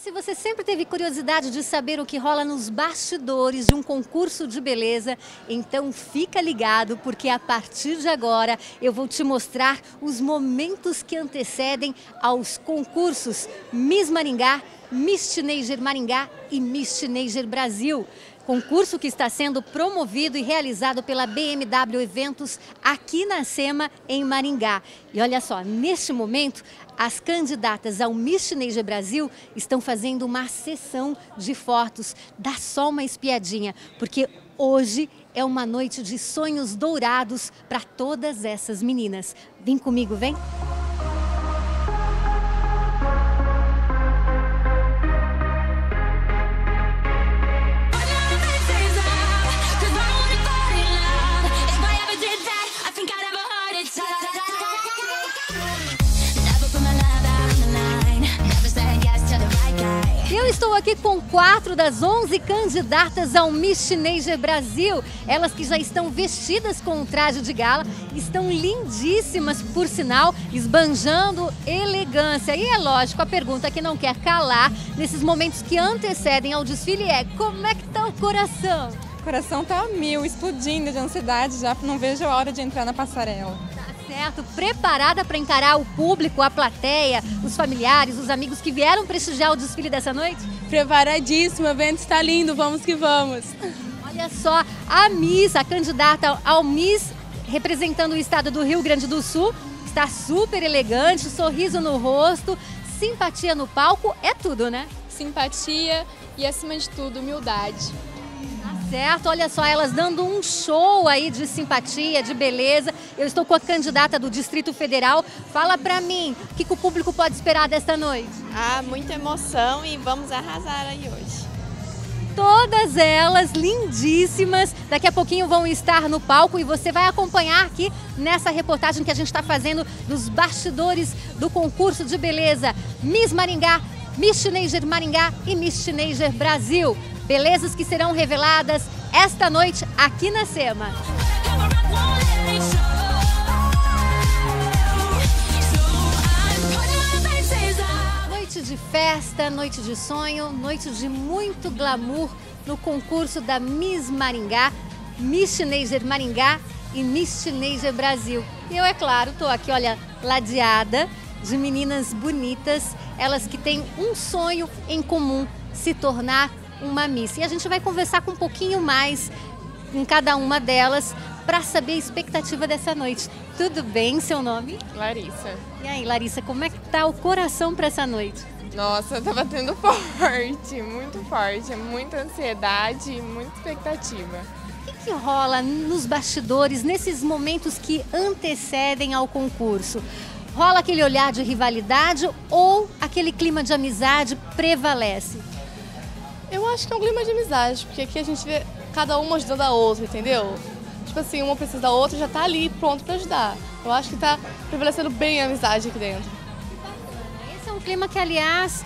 Se você sempre teve curiosidade de saber o que rola nos bastidores de um concurso de beleza, então fica ligado, porque a partir de agora eu vou te mostrar os momentos que antecedem aos concursos Miss Maringá, Miss Teenager Maringá e Miss Teenager Brasil. Concurso que está sendo promovido e realizado pela BMW Eventos aqui na SEMA, em Maringá. E olha só, neste momento, as candidatas ao Miss Teenager Brasil estão fazendo uma sessão de fotos. Dá só uma espiadinha, porque hoje é uma noite de sonhos dourados para todas essas meninas. Vem comigo, vem! Eu estou aqui com 4 das 11 candidatas ao Miss Teenager Brasil. Elas que já estão vestidas com um traje de gala, estão lindíssimas, por sinal, esbanjando elegância. E é lógico, a pergunta que não quer calar nesses momentos que antecedem ao desfile é: como é que tá o coração? O coração tá a mil, explodindo de ansiedade, já não vejo a hora de entrar na passarela. Certo, preparada para encarar o público, a plateia, os familiares, os amigos que vieram prestigiar o desfile dessa noite? Preparadíssima, o evento está lindo, vamos que vamos. Olha só, a Miss, a candidata ao Miss, representando o estado do Rio Grande do Sul, está super elegante, sorriso no rosto, simpatia no palco, é tudo, né? Simpatia e, acima de tudo, humildade. Certo, olha só, elas dando um show aí de simpatia, de beleza. Eu estou com a candidata do Distrito Federal. Fala pra mim, o que o público pode esperar desta noite? Muita emoção e vamos arrasar aí hoje. Todas elas lindíssimas, daqui a pouquinho vão estar no palco e você vai acompanhar aqui nessa reportagem que a gente está fazendo dos bastidores do concurso de beleza Miss Maringá, Miss Teenager Maringá e Miss Teenager Brasil. Belezas que serão reveladas esta noite aqui na SEMA. Noite de festa, noite de sonho, noite de muito glamour no concurso da Miss Maringá, Miss Teenager Maringá e Miss Teenager Brasil. E eu, é claro, estou aqui, olha, ladeada de meninas bonitas, elas que têm um sonho em comum, se tornar uma Miss. E a gente vai conversar com um pouquinho mais com cada uma delas para saber a expectativa dessa noite. Tudo bem, seu nome? Larissa. E aí, Larissa, como é que tá o coração para essa noite? Nossa, tá batendo forte, muito forte. Muita ansiedade e muita expectativa. O que rola nos bastidores, nesses momentos que antecedem ao concurso? Rola aquele olhar de rivalidade ou aquele clima de amizade prevalece? Eu acho que é um clima de amizade, porque aqui a gente vê cada uma ajudando a outra, entendeu? Tipo assim, uma precisa da outra e já tá ali pronto pra ajudar. Eu acho que tá prevalecendo bem a amizade aqui dentro. Esse é um clima que, aliás,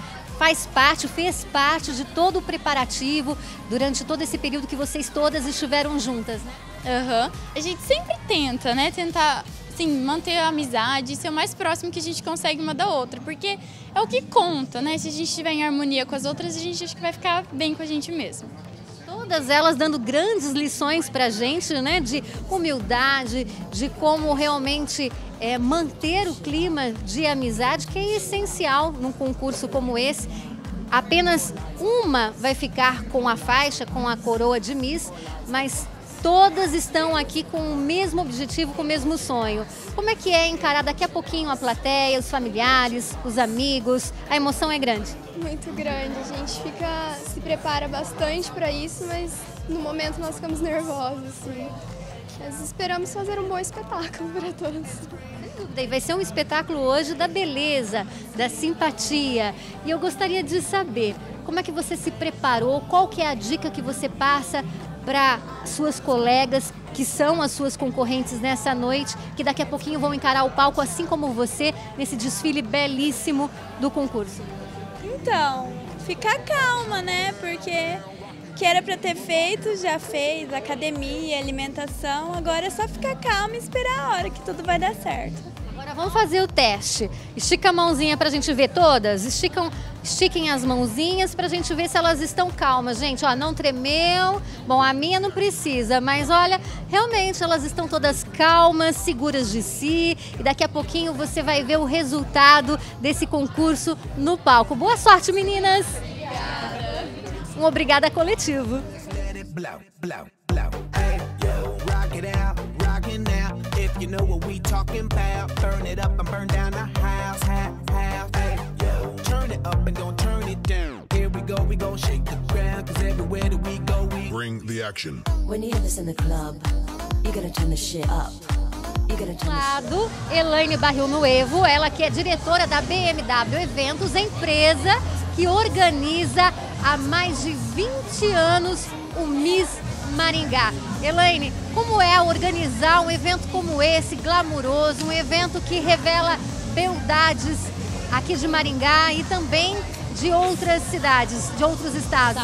fez parte de todo o preparativo durante todo esse período que vocês todas estiveram juntas, né? A gente sempre tenta, né? Tentar, assim, manter a amizade e ser o mais próximo que a gente consegue uma da outra, porque é o que conta, né? Se a gente estiver em harmonia com as outras, a gente acha que vai ficar bem com a gente mesmo. Todas elas dando grandes lições pra gente, né? De humildade, de como realmente manter o clima de amizade, que é essencial num concurso como esse. Apenas uma vai ficar com a faixa, com a coroa de Miss, mas todas estão aqui com o mesmo objetivo, com o mesmo sonho. Como é que é encarar daqui a pouquinho a plateia, os familiares, os amigos? A emoção é grande? Muito grande. A gente se prepara bastante para isso, mas no momento nós ficamos nervosos, assim. Mas esperamos fazer um bom espetáculo para todos. E vai ser um espetáculo hoje da beleza, da simpatia. E eu gostaria de saber como é que você se preparou, qual que é a dica que você passa para suas colegas, que são as suas concorrentes nessa noite, que daqui a pouquinho vão encarar o palco, assim como você, nesse desfile belíssimo do concurso. Então, ficar calma, né? Porque que era para ter feito, já fez, academia, alimentação, agora é só ficar calma e esperar a hora que tudo vai dar certo. Agora Vamos fazer o teste. Estica a mãozinha pra gente ver todas. Estiquem as mãozinhas pra gente ver se elas estão calmas. Gente, ó, não tremeu. Bom, a minha não precisa, mas olha, realmente elas estão todas calmas, seguras de si. E daqui a pouquinho você vai ver o resultado desse concurso no palco. Boa sorte, meninas! Obrigada. Um obrigada coletivo. You know what we talking about? Burn it up and burn down the house, hey, yo. Turn it up and don't turn it down. Here we go shake the ground, cause everywhere that we go, we bring the action. When you have this in the club, you gotta turn the shit up. Lado, Elaine Barril Nuevo, ela que é diretora da BMW Eventos, empresa que organiza há mais de 20 anos o Miss Maringá. Elaine, como é organizar um evento como esse, glamuroso, um evento que revela beldades aqui de Maringá e também de outras cidades, de outros estados?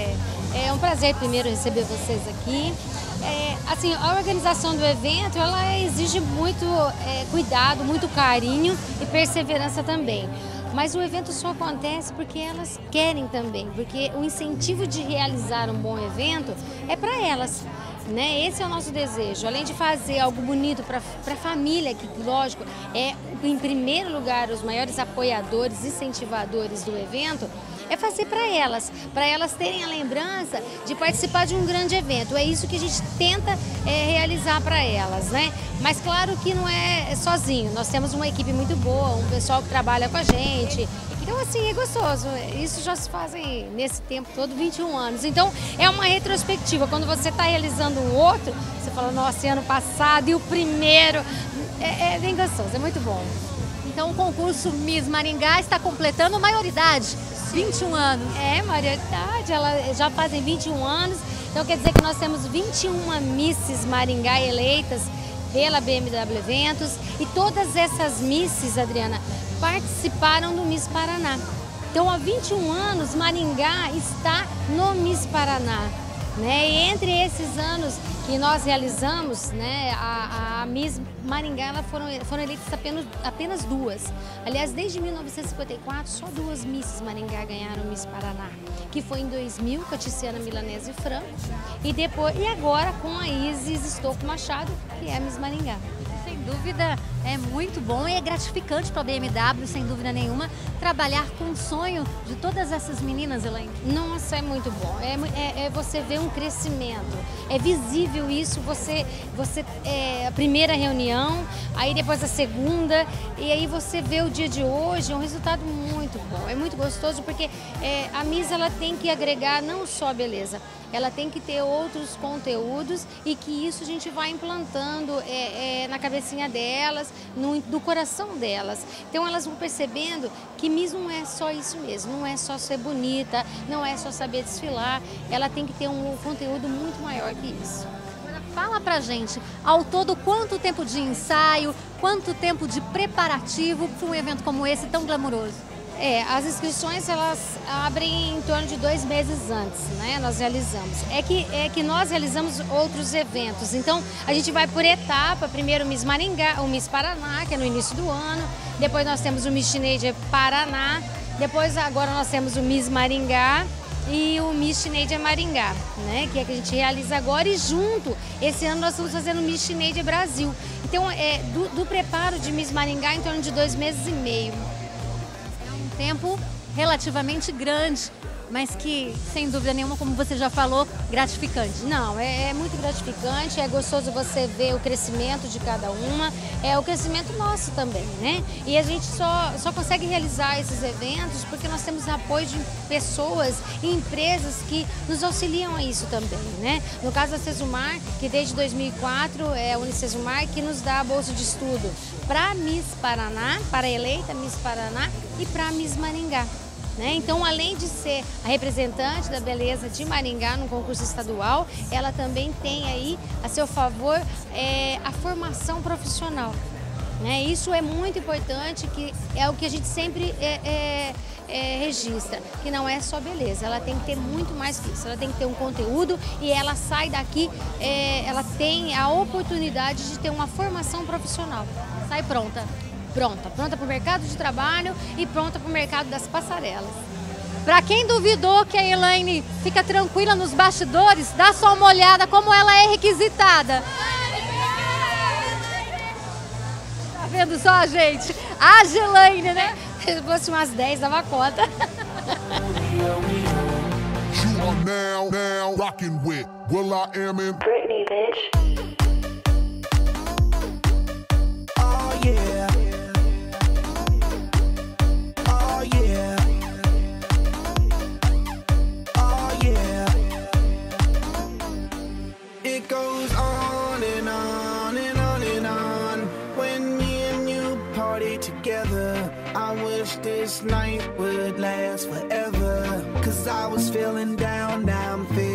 É um prazer primeiro receber vocês aqui. Assim, a organização do evento, ela exige muito cuidado, muito carinho e perseverança também. Mas o evento só acontece porque elas querem também, porque o incentivo de realizar um bom evento é para elas, né? Esse é o nosso desejo, além de fazer algo bonito para a família, que lógico, é em primeiro lugar os maiores apoiadores, incentivadores do evento, é fazer para elas terem a lembrança de participar de um grande evento. É isso que a gente tenta realizar para elas, né? Mas claro que não é sozinho, nós temos uma equipe muito boa, um pessoal que trabalha com a gente. Então assim, é gostoso, isso já se fazem nesse tempo todo, 21 anos. Então é uma retrospectiva, quando você está realizando um outro, você fala, nossa, ano passado e o primeiro, é bem gostoso, é muito bom. Então o concurso Miss Maringá está completando maioridade. 21 anos. Maioridade, elas já fazem 21 anos, então quer dizer que nós temos 21 Misses Maringá eleitas pela BMW Eventos e todas essas Misses, Adriana, participaram do Miss Paraná. Então há 21 anos Maringá está no Miss Paraná, né? E entre esses anos que nós realizamos, né, a Miss Maringá, foram eleitas apenas duas. Aliás, desde 1954, só duas Misses Maringá ganharam o Miss Paraná, que foi em 2000, com a Tiziana Milanese Franco, e agora com a Isis Estocco Machado, que é a Miss Maringá. Sem dúvida, é muito bom e é gratificante para a BMW, sem dúvida nenhuma, trabalhar com o sonho de todas essas meninas, Elaine. Nossa, é muito bom. Você vê um crescimento, é visível isso, a primeira reunião, aí depois a segunda, e aí você vê o dia de hoje, é um resultado muito bom, é muito gostoso, porque a Miss, ela tem que agregar não só a beleza, ela tem que ter outros conteúdos e que isso a gente vai implantando na cabecinha delas, no coração delas. Então elas vão percebendo que Miss não é só isso mesmo, não é só ser bonita, não é só saber desfilar, ela tem que ter um conteúdo muito maior que isso. Agora fala pra gente, ao todo, quanto tempo de ensaio, quanto tempo de preparativo para um evento como esse tão glamuroso? As inscrições, elas abrem em torno de 2 meses antes, né? Nós realizamos. É que nós realizamos outros eventos, então a gente vai por etapa. Primeiro o Miss Maringá, o Miss Paraná, que é no início do ano, depois nós temos o Miss Teenager Paraná, depois agora nós temos o Miss Maringá e o Miss Teenager Maringá, né? Que é que a gente realiza agora, e junto, esse ano nós estamos fazendo o Miss Teenager Brasil. Então, do preparo de Miss Maringá em torno de 2 meses e meio. Tempo relativamente grande, mas que, sem dúvida nenhuma, como você já falou, gratificante. Não, é muito gratificante, é gostoso você ver o crescimento de cada uma, é o crescimento nosso também, né? E a gente só consegue realizar esses eventos porque nós temos apoio de pessoas e empresas que nos auxiliam a isso também, né? No caso da Cesumar, que desde 2004 é a Unicesumar que nos dá a bolsa de estudo para Miss Paraná, para a eleita Miss Paraná e para Miss Maringá. Né? Então, além de ser a representante da beleza de Maringá no concurso estadual, ela também tem aí a seu favor a formação profissional. Né? Isso é muito importante, que é o que a gente sempre registra, que não é só beleza, ela tem que ter muito mais que isso, ela tem que ter um conteúdo e ela sai daqui, ela tem a oportunidade de ter uma formação profissional. Sai pronta. pronta para o mercado de trabalho e pronta para o mercado das passarelas. Para quem duvidou que a Elaine fica tranquila nos bastidores, dá só uma olhada como ela é requisitada. Tá vendo só, gente? A Elaine, né? Se fosse umas 10, dava conta. You are now rocking with will.i.am in Britney, bitch. Oh yeah. Oh yeah. Oh yeah. It goes on and on and on and on. When me and you party together, I wish this night would last forever. 'Cause I was feeling down, now I'm feeling